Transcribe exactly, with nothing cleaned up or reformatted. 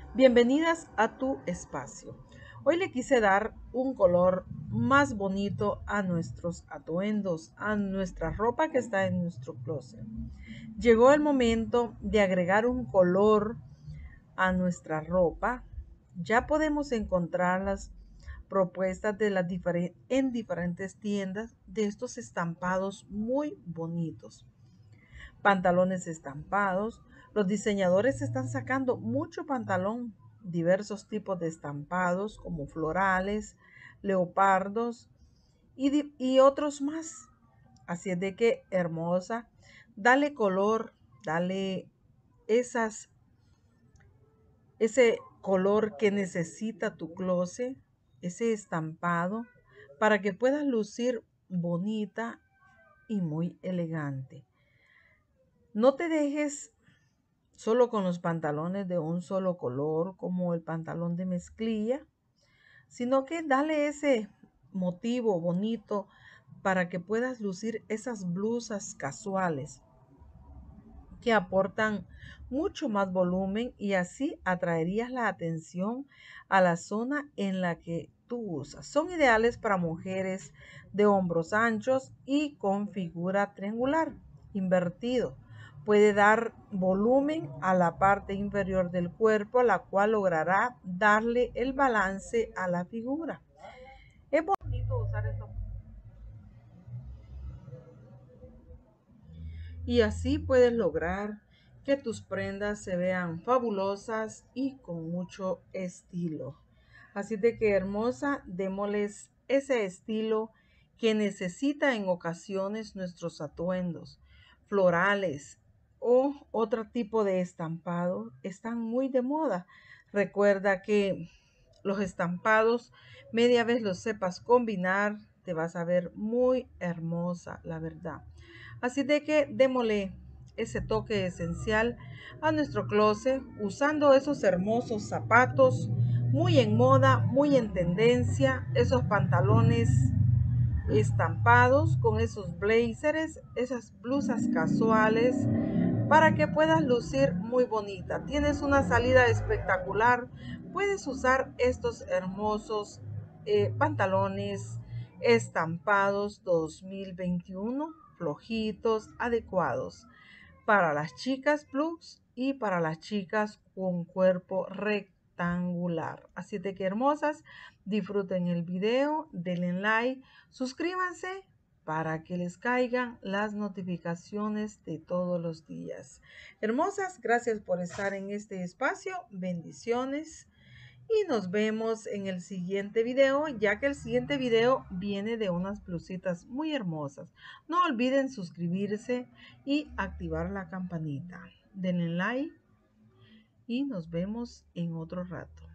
Bienvenidas a tu espacio. Hoy le quise dar un color más bonito a nuestros atuendos, a nuestra ropa que está en nuestro closet. Llegó el momento de agregar un color a nuestra ropa. Ya podemos encontrar las propuestas de las diferen- en diferentes tiendas de estos estampados muy bonitos. Pantalones estampados. Los diseñadores están sacando mucho pantalón, diversos tipos de estampados como florales, leopardos y, y otros más. Así es de que, hermosa, dale color, dale esas, ese color que necesita tu closet, ese estampado, para que puedas lucir bonita y muy elegante. No te dejes solo con los pantalones de un solo color como el pantalón de mezclilla, sino que dale ese motivo bonito para que puedas lucir esas blusas casuales que aportan mucho más volumen y así atraerías la atención a la zona en la que tú usas. Son ideales para mujeres de hombros anchos y con figura triangular invertido. Puede dar volumen a la parte inferior del cuerpo, la cual logrará darle el balance a la figura. Es bonito usar esto. Y así puedes lograr que tus prendas se vean fabulosas y con mucho estilo. Así de que, hermosa, démosles ese estilo que necesita en ocasiones nuestros atuendos florales o otro tipo de estampado están muy de moda. Recuerda que los estampados, media vez los sepas combinar, te vas a ver muy hermosa, la verdad. Así de que démosle ese toque esencial a nuestro closet usando esos hermosos zapatos muy en moda, muy en tendencia, esos pantalones estampados con esos blazers, esas blusas casuales para que puedas lucir muy bonita. Tienes una salida espectacular, puedes usar estos hermosos eh, pantalones estampados dos mil veintiuno, flojitos, adecuados para las chicas plus y para las chicas con cuerpo rectangular. Así de que, hermosas, disfruten el video, denle like, suscríbanse para que les caigan las notificaciones de todos los días. Hermosas, gracias por estar en este espacio. Bendiciones. Y nos vemos en el siguiente video, ya que el siguiente video viene de unas blusitas muy hermosas. No olviden suscribirse y activar la campanita. Denle like y nos vemos en otro rato.